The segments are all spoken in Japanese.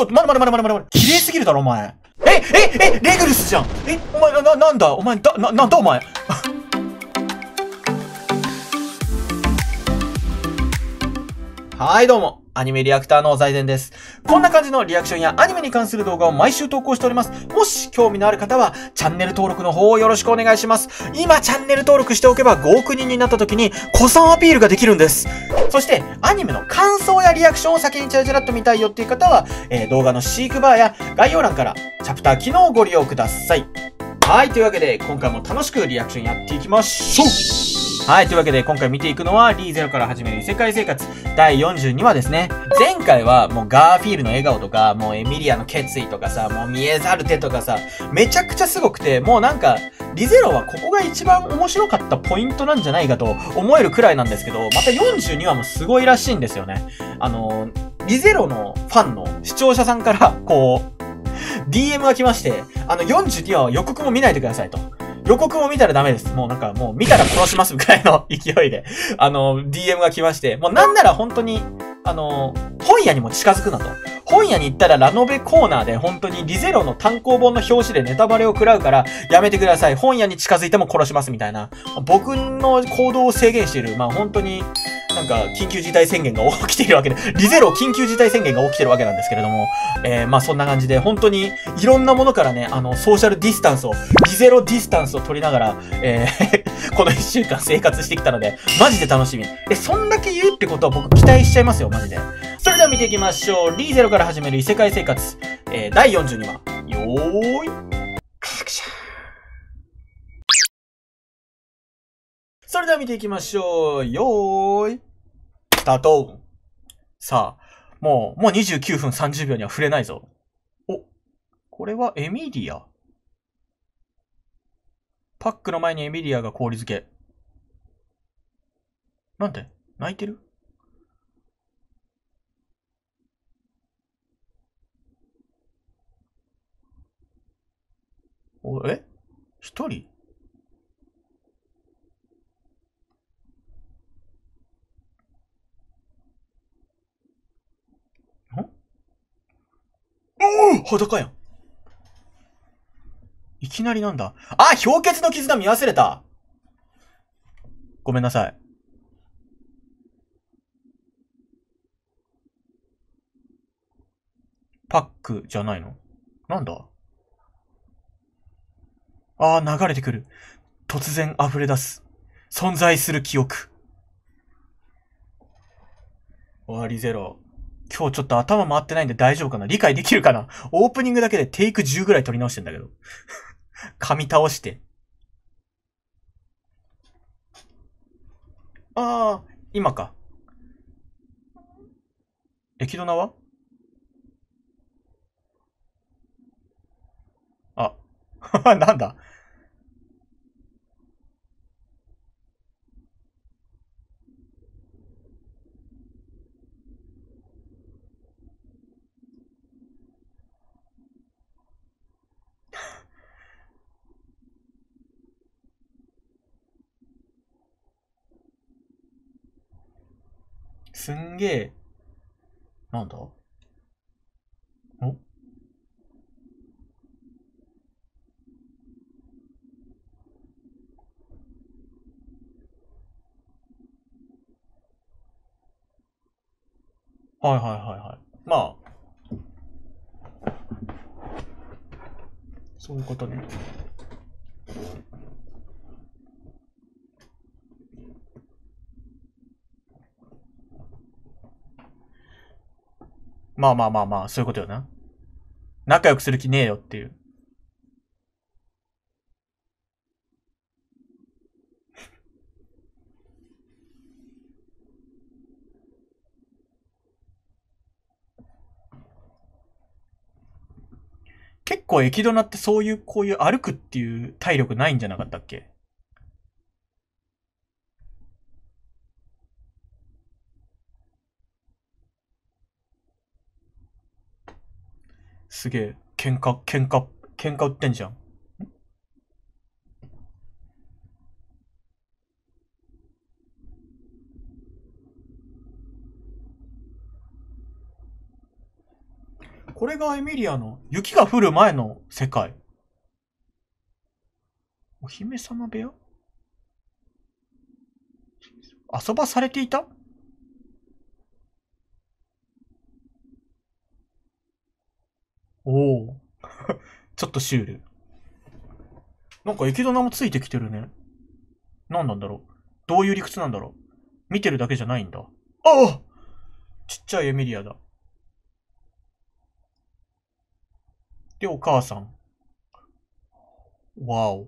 ょっと、待て。綺麗すぎるだろ、お前。レグルスじゃん。お前、なんだ、お前、なんだ、お前。はい、どうも。アニメリアクターの財前です。こんな感じのリアクションやアニメに関する動画を毎週投稿しております。もし興味のある方は、チャンネル登録の方をよろしくお願いします。今、チャンネル登録しておけば5億人になった時に、古参アピールができるんです。そして、アニメの感想やリアクションを先にチャラチャラっと見たいよっていう方は、動画のシークバーや概要欄からチャプター機能をご利用ください。はい、というわけで、今回も楽しくリアクションやっていきましょう。はい、というわけで今回見ていくのはリーゼロから始める異世界生活第42話ですね。前回はもうガーフィールの笑顔とか、もうエミリアの決意とかさ、もう見えざる手とかさ、めちゃくちゃすごくて、もうなんか、リゼロはここが一番面白かったポイントなんじゃないかと思えるくらいなんですけど、また42話もすごいらしいんですよね。リゼロのファンの視聴者さんから、DM が来まして、42話は予告も見ないでくださいと。予告も見たらダメです。もう見たら殺しますくらいの勢いで、DM が来まして、もうなんなら本当に、本屋にも近づくなと。本屋に行ったらラノベコーナーで本当にリゼロの単行本の表紙でネタバレを食らうからやめてください。本屋に近づいても殺しますみたいな。僕の行動を制限している。本当に、なんか、緊急事態宣言が起きているわけで、リゼロ緊急事態宣言が起きてるわけなんですけれども、そんな感じで、本当に、いろんなものからね、ソーシャルディスタンスを、リゼロディスタンスを取りながら、この1週間生活してきたので、マジで楽しみ。そんだけ言うってことは僕期待しちゃいますよ、マジで。それでは見ていきましょう。リーゼロから始める異世界生活、第42話。よーい。それでは見ていきましょう。よーい。スタート。さあ、もう29分30秒には触れないぞ。お、これはエミリア。パックの前にエミリアが氷漬け。なんで泣いてる？一人？裸やん。いきなりなんだ。氷結の傷が見忘れた。ごめんなさい。パックじゃないの？なんだ？流れてくる。突然溢れ出す。存在する記憶。終わりゼロ。今日ちょっと頭回ってないんで大丈夫かな？理解できるかな？オープニングだけでテイク10ぐらい取り直してんだけど。噛み倒して。今か。エキドナはなんだ？すんげえ。なんだ？はい。そういうことね。そういうことよな。仲良くする気ねえよっていう。結構エキドナってこういう歩くっていう体力ないんじゃなかったっけ？すげえ。喧嘩売ってんじゃん。 これがエミリアの雪が降る前の世界。お姫様部屋？遊ばされていた？おお。ちょっとシュール。なんか雪棚もついてきてるね。何なんだろう。どういう理屈なんだろう。見てるだけじゃないんだ。ああ、ちっちゃいエミリアだ。で、お母さん。わお。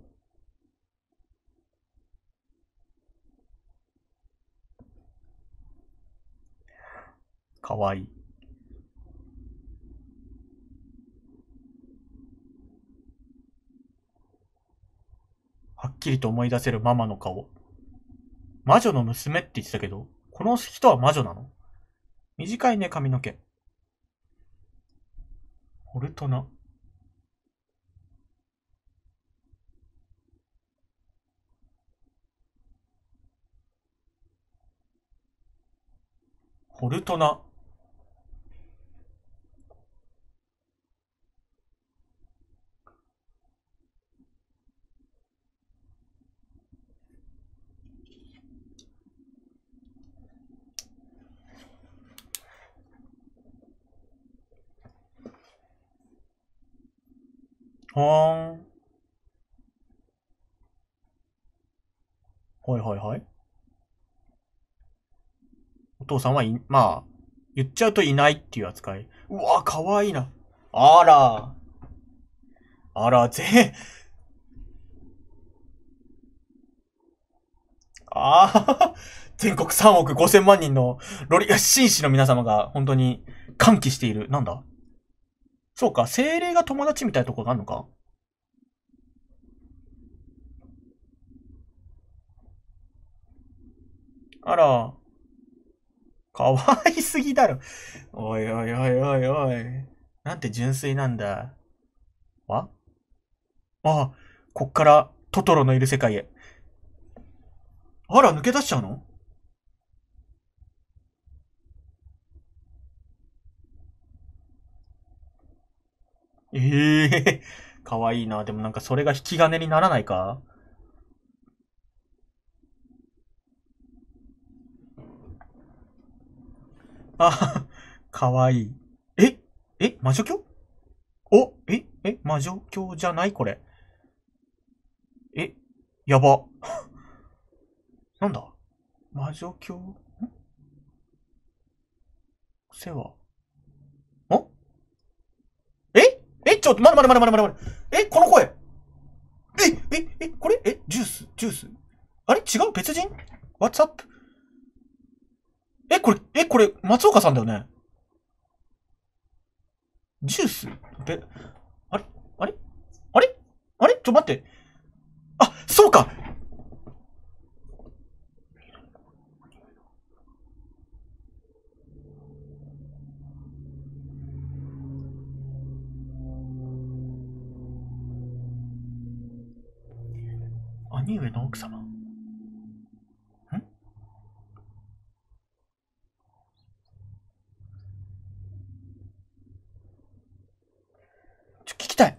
かわいい。はっきりと思い出せるママの顔。魔女の娘って言ってたけど、この人は魔女なの？短いね、髪の毛。ホルトナ。ホルトナ。はーん。はいはいはい。お父さんまあ、言っちゃうといないっていう扱い。うわ、かわいいな。あら。あら、ああ、全国3億5千万人の紳士の皆様が本当に歓喜している。なんだ？そうか、精霊が友達みたいなところがあるのか？あら、かわいすぎだろ。おいおいおいおいおい。なんて純粋なんだ。わああ、こっからトトロのいる世界へ。あら、抜け出しちゃうの？ええー、かわいいな。でもなんかそれが引き金にならないか？あ、かわいい。魔女教？魔女教じゃないこれ。え、やば。なんだ？魔女教？世話。ん？ちょっと、待って。この声。これジュースあれ違う別人？ What's up? これ、松岡さんだよね。ジュースべ、あれあれあれ待って。あ、そうか。兄上の奥様。聞きたい。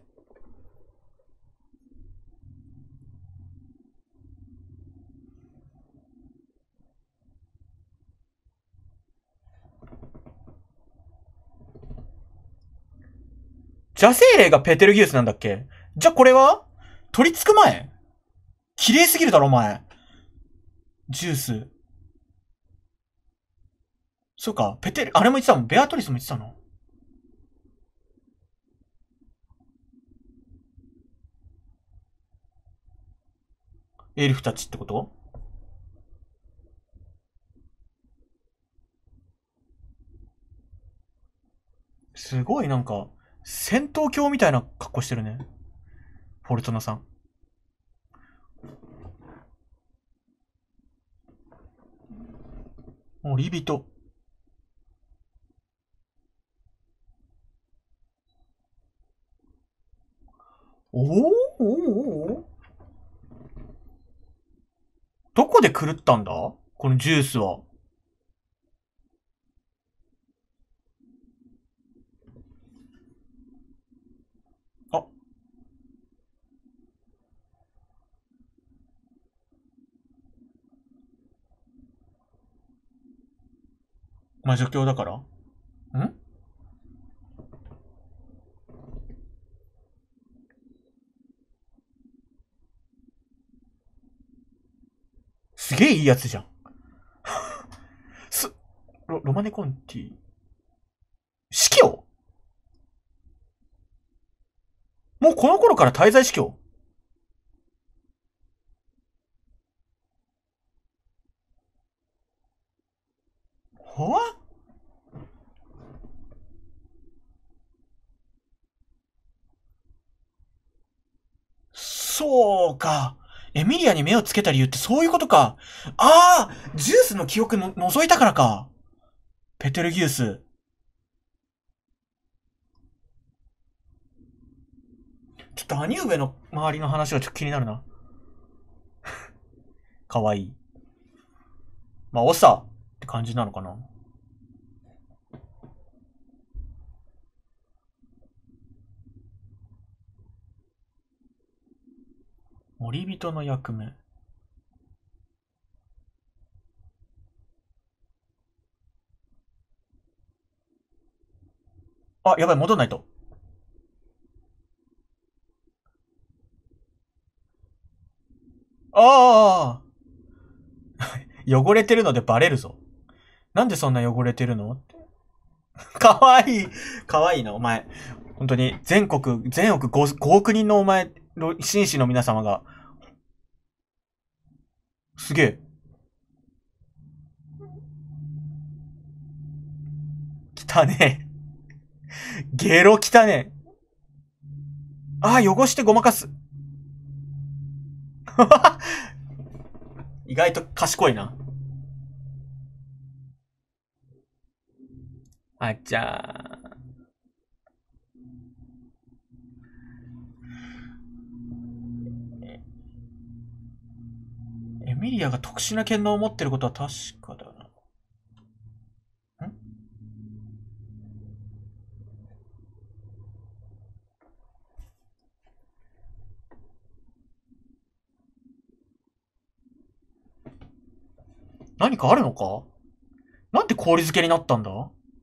邪精霊がペテルギウスなんだっけ？じゃ、これは取り付く前？綺麗すぎるだろ、お前。ジュース。そうか、あれも言ってたもん。ベアトリスも言ってたの。エルフたちってこと？すごいなんか、戦闘狂みたいな格好してるね。フォルトナさん。リビト。おーどこで狂ったんだこのジュースは。 魔女教だから。すげえいいやつじゃん。ロマネコンティ。司教？もうこの頃から滞在司教？は？そうか。エミリアに目をつけた理由ってそういうことか。ああ、ジュースの記憶の覗いたからか。ペテルギウス。ちょっと兄上の周りの話がちょっと気になるな。かわいい。まあ、オサって感じなのかな。森人の役目。あ、やばい、戻んないと。ああ、汚れてるのでバレるぞ。なんでそんな汚れてるの？かわいい。かわいいな、お前。本当に、全億5億人のお前、紳士の皆様が、すげえ。汚ねえ。ゲロ汚ねえ。ああ、汚してごまかす。意外と賢いな。あっちゃー。エミリアが特殊な剣能を持ってることは確かだな。何かあるのか？なんで氷漬けになったんだ？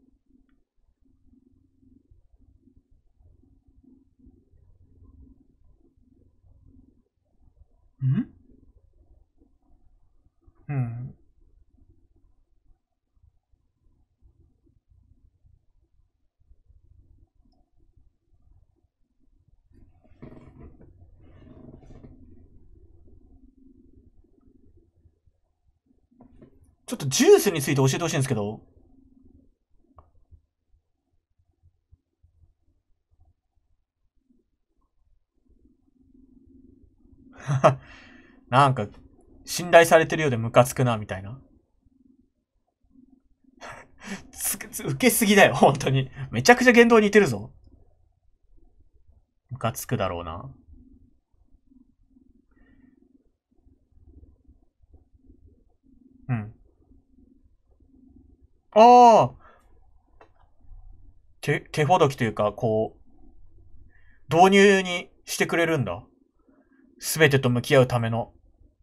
うん。ちょっとジュースについて教えてほしいんですけど。なんか、信頼されてるようでムカつくな、みたいな。受けすぎだよ、本当に。めちゃくちゃ言動似てるぞ。ムカつくだろうな。うん。ああ、手ほどきというか、こう、導入にしてくれるんだ。すべてと向き合うための。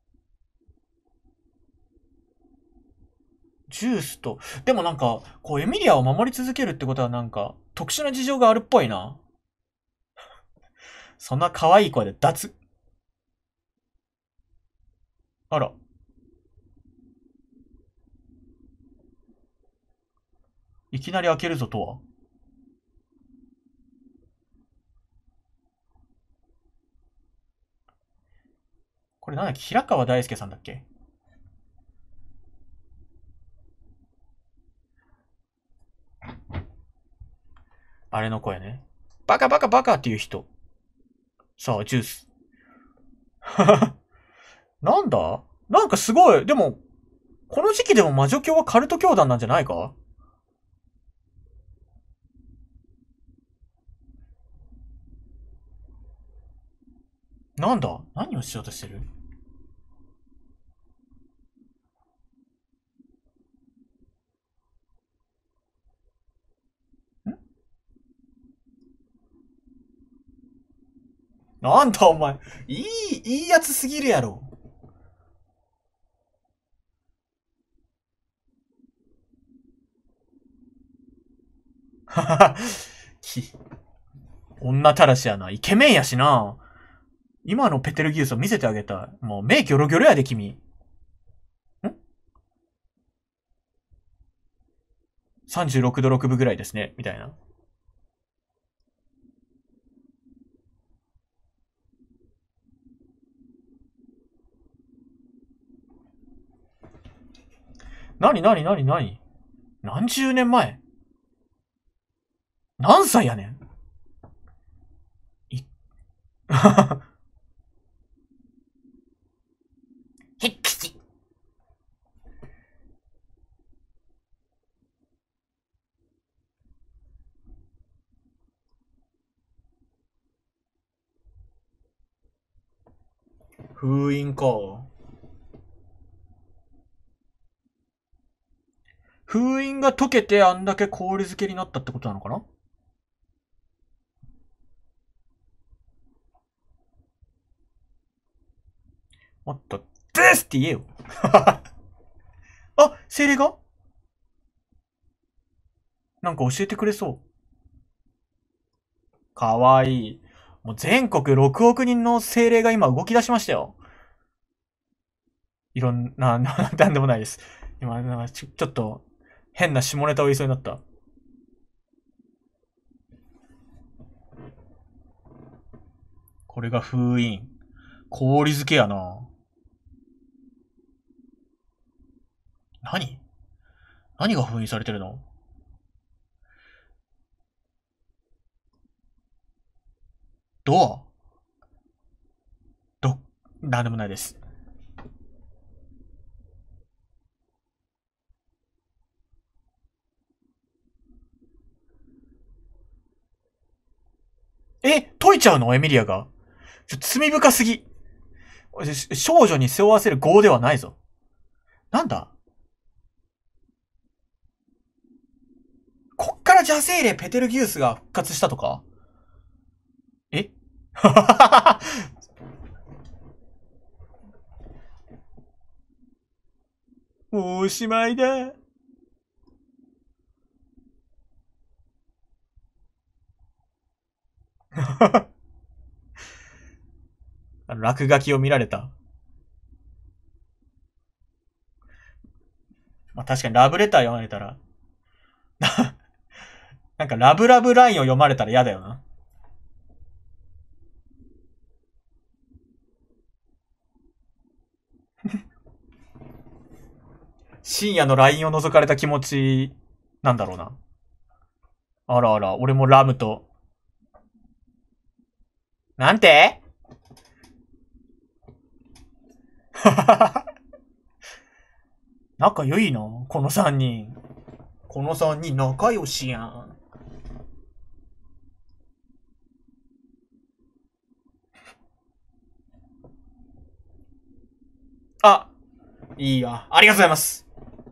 ジュースと、でもなんか、こう、エミリアを守り続けるってことはなんか、特殊な事情があるっぽいな。そんな可愛い声で脱。あら。いきなり開けるぞとは。これなんだっけ？平川大輔さんだっけ？あれの声ね。バカバカバカっていう人。さあ、ジュース。なんだ？なんかすごい。でも、この時期でも魔女教はカルト教団なんじゃないか？なんだ？何をしようとしてる？なんだお前。いいやつすぎるやろ。 き女たらしやな。イケメンやしな。今のペテルギウスを見せてあげたい。もう目ギョロギョロやで、君。36度6分ぐらいですね。みたいな。なになになになに何十年前何歳やねんへっくし。封印か。封印が解けてあんだけ氷漬けになったってことなのかな。もっと、ですって言えよ。あ、精霊がなんか教えてくれそう。かわいい。もう全国6億人の精霊が今動き出しましたよ。いろんな、なんでもないです。今、ちょっと、変な下ネタを言いそうになった。これが封印。氷漬けやな。何が封印されてるの？ドアなんでもないです。解いちゃうのエミリアが。罪深すぎ。少女に背負わせる業ではないぞ。なんだこっから邪精霊ペテルギウスが復活したとか？えもうおしまいだ。落書きを見られた。まあ、確かにラブレター読まれたら。なんかラブラブラインを読まれたら嫌だよな。深夜の LINE を覗かれた気持ち、なんだろうな。あらあら、俺もラムと。なんて仲良いな、この三人。この三人仲良しやん。あ、いいわ。ありがとうございます。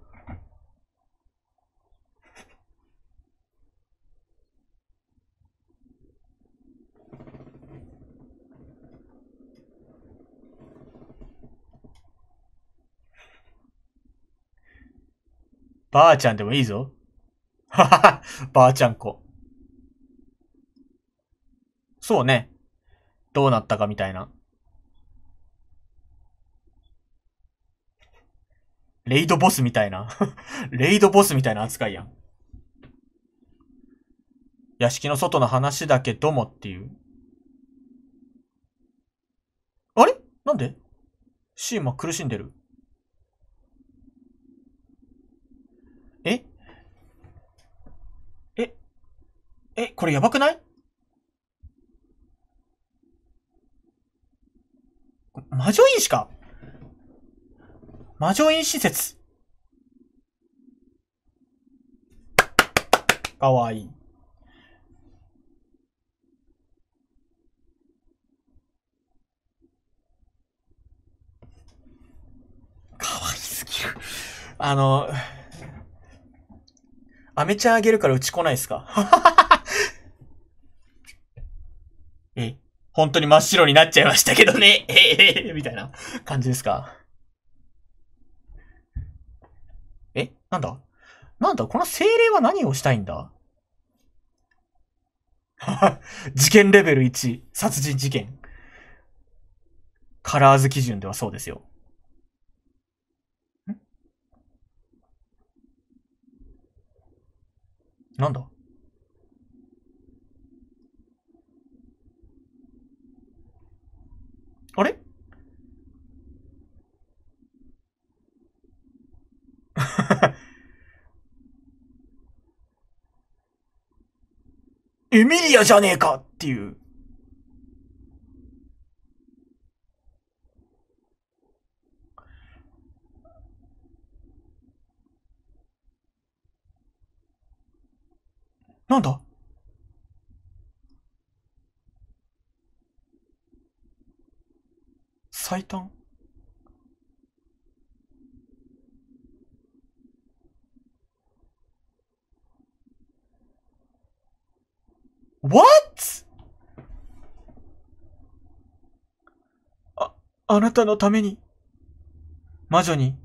ばあちゃんでもいいぞ。ははは、ばあちゃん子。そうね。どうなったかみたいな。レイドボスみたいな。レイドボスみたいな扱いやん。屋敷の外の話だけどもっていう。あれなんでシーマ苦しんでる。えこれやばくない？魔女院しか魔女院施設。かわいい。かわいすぎる。アメちゃんあげるからうち来ないっすか？本当に真っ白になっちゃいましたけどね。みたいな感じですか？なんだこの精霊は何をしたいんだ？ 事件レベル1、殺人事件。カラーズ基準ではそうですよ。なんだあれエミリアじゃねえかっていう。なんだ最短 ?What? あなたのために、魔女に。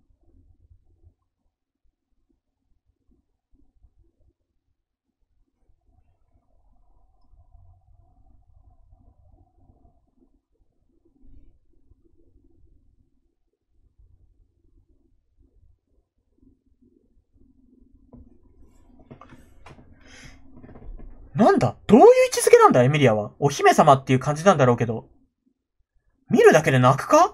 なんだどういう位置づけなんだエミリアは。お姫様っていう感じなんだろうけど。見るだけで泣くか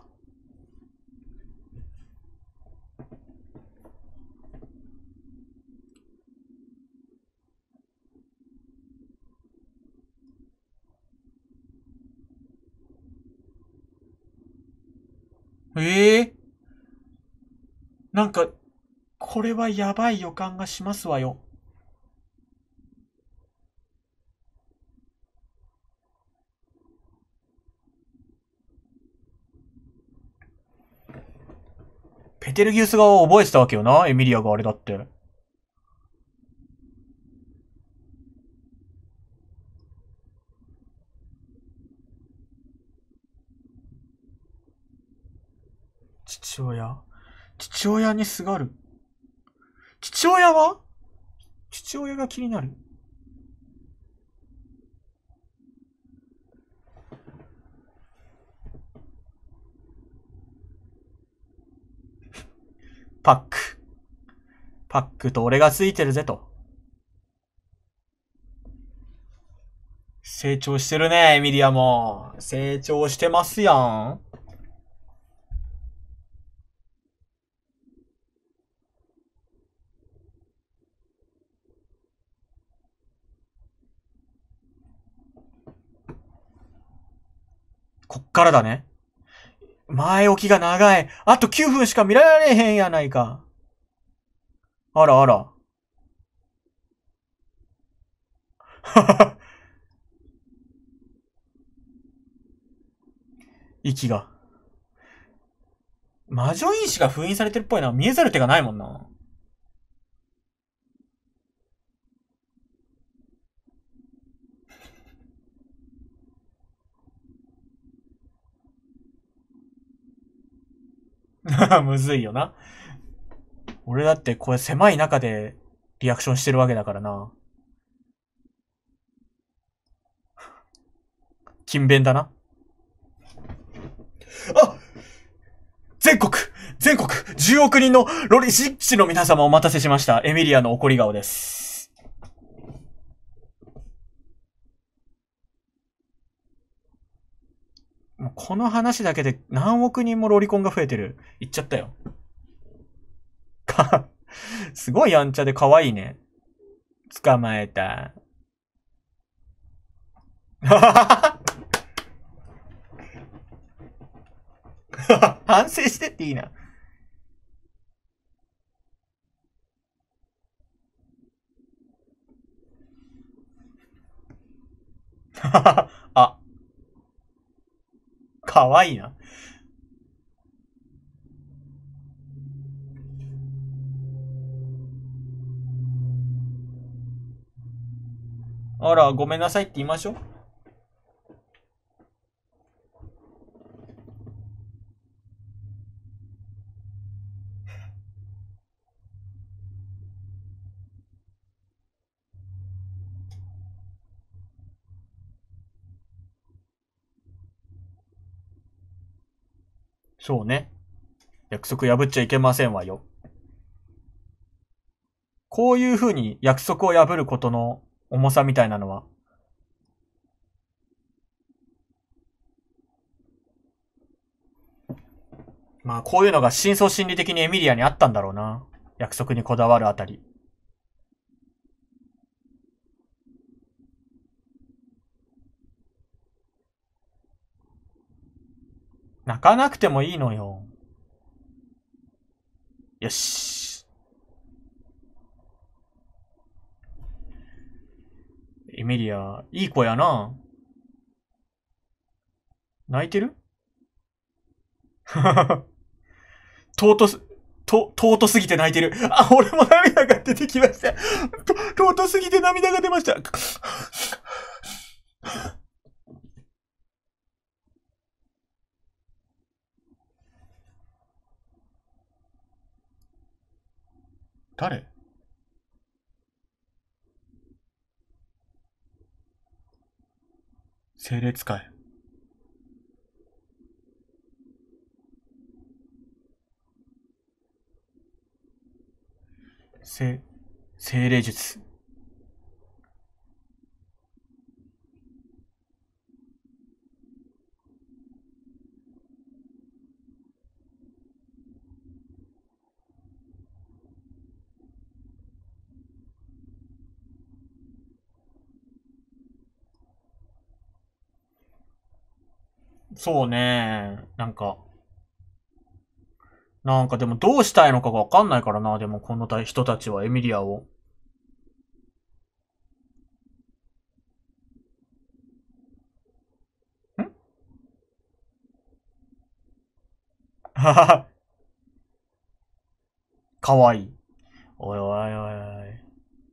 ええなんか、これはやばい予感がしますわよ。ペテルギウス側を覚えてたわけよな、エミリアがあれだって。父親。父親にすがる。父親は父親が気になる。パック。パックと俺がついてるぜと。成長してるね、エミリアも。成長してますやん。こっからだね。前置きが長い。あと9分しか見られへんやないか。あらあら。息が。魔女因子が封印されてるっぽいな。見えざる手がないもんな。むずいよな。俺だってこれ狭い中でリアクションしてるわけだからな。勤勉だな。あ全国10億人のロリシッチの皆様お待たせしました。エミリアの怒り顔です。もうこの話だけで何億人もロリコンが増えてる。言っちゃったよ。すごいやんちゃで可愛いね。捕まえた。反省してっていいな。あ、かわいいな。あら、ごめんなさいって言いましょう。 そうね。約束破っちゃいけませんわよ。こういう風に約束を破ることの重さみたいなのは、まあこういうのが深層心理的にエミリアにあったんだろうな。約束にこだわるあたり。泣かなくてもいいのよ。よし。エミリア、いい子やな。泣いてる尊す、尊すぎて泣いてる。あ、俺も涙が出てきました。尊すぎて涙が出ました。誰？精霊使い。精霊術。そうね。なんかでもどうしたいのかがわかんないからな。でもこの人たちはエミリアを。んははは。かわいい。おいおいおいおい。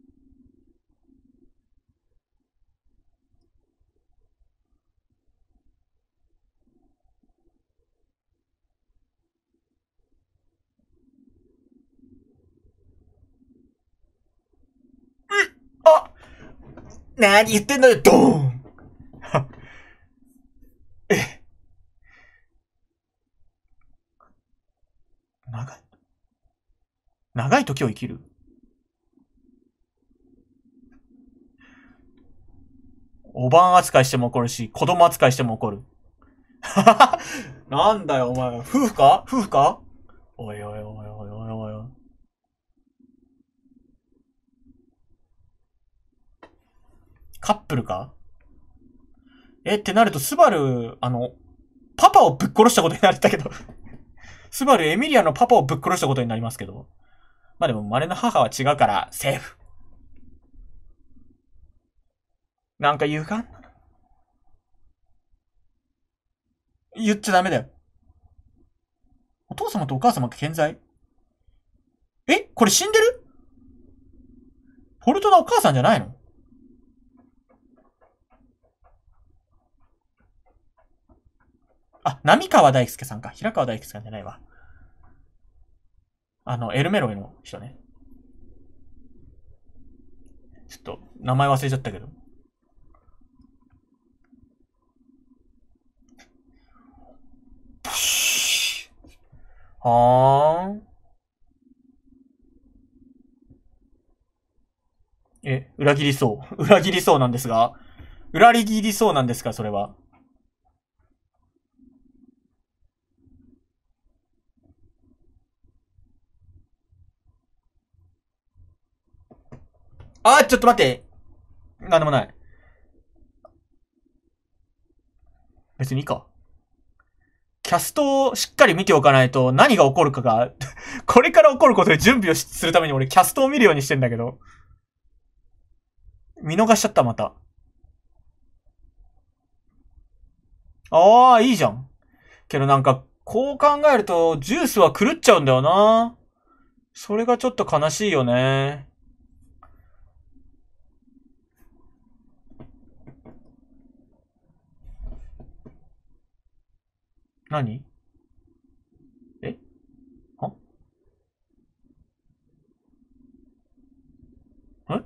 あ、なに言ってんのよ、ドーン。え、長い、長い時を生きる。おばん扱いしても怒るし、子供扱いしても怒る。なんだよ、お前。夫婦かおいおいおいおいおいおいおい。カップルかってなると、スバル、パパをぶっ殺したことになったけど。スバル、エミリアのパパをぶっ殺したことになりますけど。まあでも、稀の母は違うから、セーフ。なんか歪んだな。言っちゃダメだよ。お父様とお母様が健在？これ死んでる？フォルトナお母さんじゃないの？あ、浪川大輔さんか。平川大輔さんじゃないわ。エルメロイの人ね。ちょっと、名前忘れちゃったけど。プシー。はーん。裏切りそう。裏切りそうなんですが。裏切りそうなんですか、それは。ちょっと待って。なんでもない。別にいいか。キャストをしっかり見ておかないと何が起こるかがこれから起こることで準備をするために俺キャストを見るようにしてんだけど。見逃しちゃった、また。ああ、いいじゃん。けどなんか、こう考えると、ジュースは狂っちゃうんだよな。それがちょっと悲しいよね。何？えはえ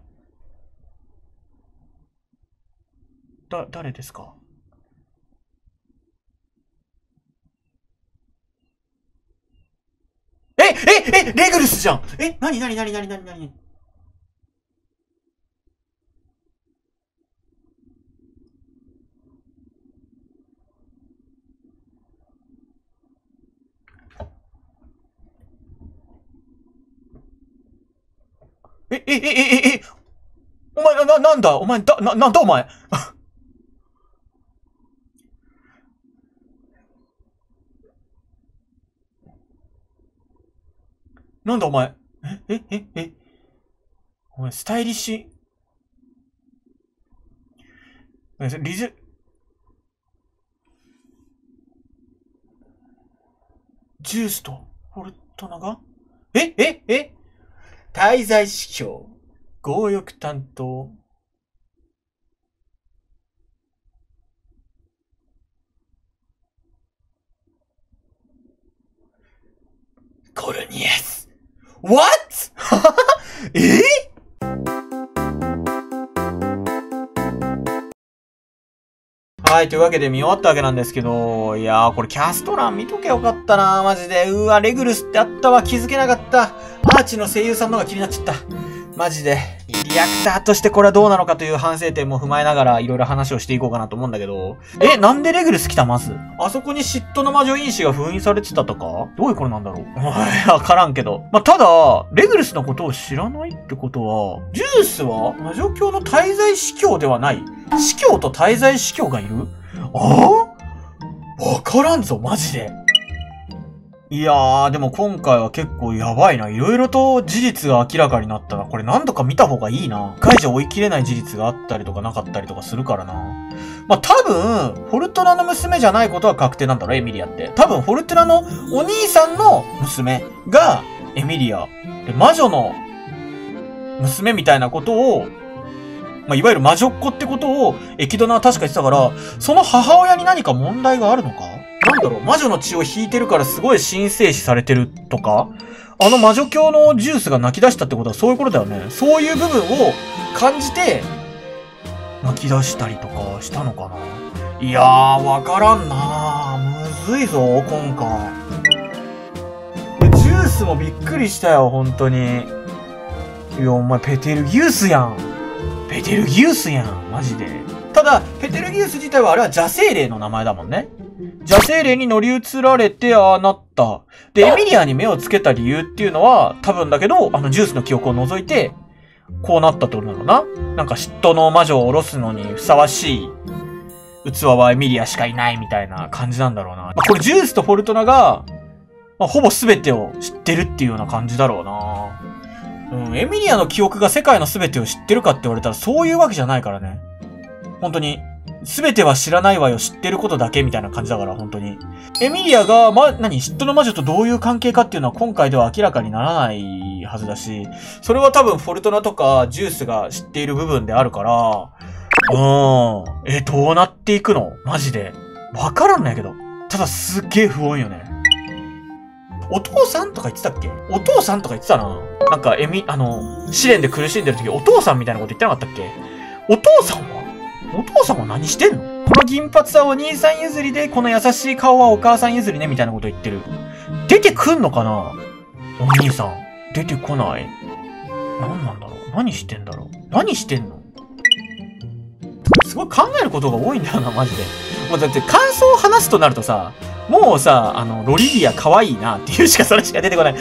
誰ですか？ レグルスじゃん。なにお前、なんだお前、なんだお前。なんだお前。お前、スタイリッシュ。ジュースと、フォルトナが滞在司教。強欲担当。コルニエス。What? はい、というわけで見終わったわけなんですけど、いやー、これキャスト欄見とけよかったなマジで。レグルスってあったわ、気づけなかった。アーチの声優さんの方が気になっちゃった。マジで。リアクターとしてこれはどうなのかという反省点も踏まえながらいろいろ話をしていこうかなと思うんだけど。なんでレグルス来たまず。あそこに嫉妬の魔女因子が封印されてたとかどういうことなんだろうわからんけど。ただ、レグルスのことを知らないってことは、ジュースは魔女教の滞在司教ではない。司教と滞在司教がいるわからんぞ、マジで。いやー、でも今回は結構やばいな。いろいろと事実が明らかになったな。これ何度か見た方がいいな。一回じゃ追い切れない事実があったりとかなかったりとかするからな。多分、フォルトナの娘じゃないことは確定なんだろ、エミリアって。多分、フォルトナのお兄さんの娘がエミリア。で、魔女の娘みたいなことを、いわゆる魔女っ子ってことをエキドナは確か言ってたから、その母親に何か問題があるのか？なんだろう、魔女の血を引いてるからすごい神聖視されてるとか、あの魔女教のジュースが泣き出したってことはそういうことだよね。そういう部分を感じて、泣き出したりとかしたのかな。いやー、わからんなー。むずいぞ、今回。ジュースもびっくりしたよ、本当に。いや、お前ペテルギウスやん。ペテルギウスやん、マジで。ただ、ペテルギウス自体はあれは邪精霊の名前だもんね。邪精霊に乗り移られてああなった。で、エミリアに目をつけた理由っていうのは、多分だけど、ジュースの記憶を除いて、こうなったってことなのな。なんか嫉妬の魔女を下ろすのにふさわしい器はエミリアしかいないみたいな感じなんだろうな。これジュースとフォルトナが、ほぼ全てを知ってるっていうような感じだろうな。エミリアの記憶が世界の全てを知ってるかって言われたらそういうわけじゃないからね。本当に。全ては知らないわよ、知ってることだけみたいな感じだから、本当に。エミリアが、嫉妬の魔女とどういう関係かっていうのは今回では明らかにならないはずだし、それは多分フォルトナとかジュースが知っている部分であるから、どうなっていくの？マジで。わからんないけど。ただすっげえ不穏よね。お父さんとか言ってたっけ？お父さんとか言ってたな。なんか、試練で苦しんでる時お父さんみたいなこと言ってなかったっけ？お父さんは何してんの？この銀髪はお兄さん譲りで、この優しい顔はお母さん譲りね、みたいなこと言ってる。出てくんのかな？お兄さん。出てこない。何なんだろう？何してんだろう？何してんの？すごい考えることが多いんだよな、マジで。もうだって感想を話すとなるとさ、もうさ、ロリリア可愛いなっていうそれしか出てこない。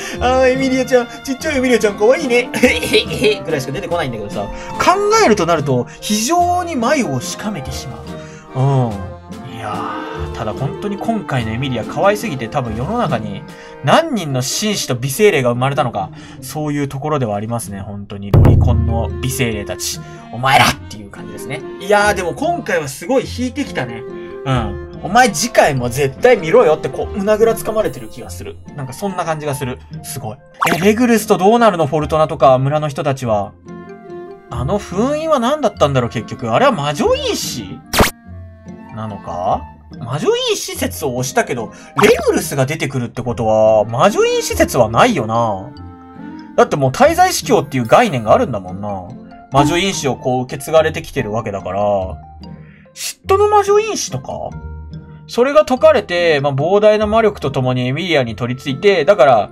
エミリアちゃん、ちっちゃいエミリアちゃん可愛いね。ぐらいしか出てこないんだけどさ、考えるとなると、非常に眉をしかめてしまう。いやー、ただ本当に今回のエミリア可愛すぎて多分世の中に何人の紳士と美精霊が生まれたのか、そういうところではありますね、本当に。ロリコンの美精霊たち。お前らっていう感じですね。いやー、でも今回はすごい引いてきたね。お前次回も絶対見ろよって胸ぐらつかまれてる気がする。なんかそんな感じがする。すごい。レグルスとどうなるの？フォルトナとか村の人たちは。封印は何だったんだろう結局。あれは魔女因子なのか？魔女因子説を押したけど、レグルスが出てくるってことは、魔女因子説はないよな。だってもう滞在司教っていう概念があるんだもんな。魔女因子を受け継がれてきてるわけだから、嫉妬の魔女因子とかそれが解かれて、膨大な魔力とともにエミリアに取り付いて、だから、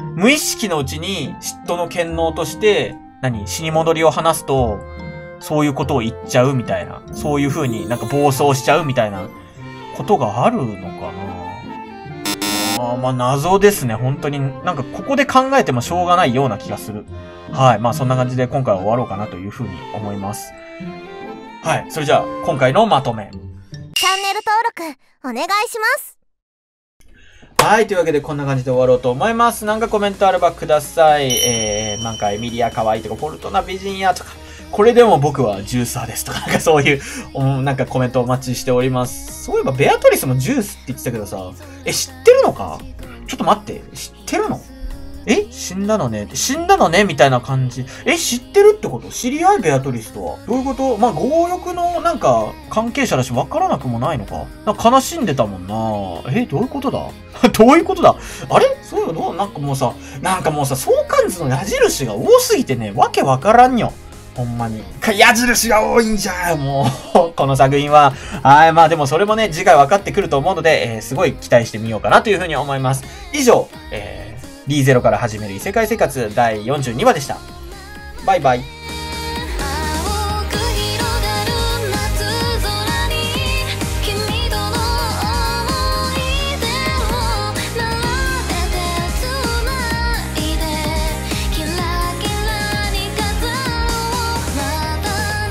無意識のうちに嫉妬の権能として、死に戻りを話すと、そういうことを言っちゃうみたいな。そういう風になんか暴走しちゃうみたいなことがあるのかな。まあ謎ですね。本当になんかここで考えてもしょうがないような気がする。はい。まあそんな感じで今回は終わろうかなという風に思います。はい。それじゃあ今回のまとめ。 チャンネル登録お願いします。 はい。というわけでこんな感じで終わろうと思います。なんかコメントあればください。なんかエミリア可愛いとか、フォルトナ美人やとか、これでも僕はジューサーですとか、なんかそういう、なんかコメントお待ちしております。そういえばベアトリスもジュースって言ってたけどさ、知ってるのか？ちょっと待って、知ってるの？死んだのねみたいな感じ。知ってるってこと？知り合いベアトリスとは。どういうこと？まあ、強欲のなんか関係者だし分からなくもないのか？なんか悲しんでたもんな。どういうことだどういうことだ？あれ？そういうの？なんかもうさ、相関図の矢印が多すぎてね、わけわからんよ。ほんまに。矢印が多いんじゃもう、この作品は。はい、まあでもそれもね、次回分かってくると思うので、すごい期待してみようかなというふうに思います。以上、D0 から始める異世界生活第42話でした。バイバイ。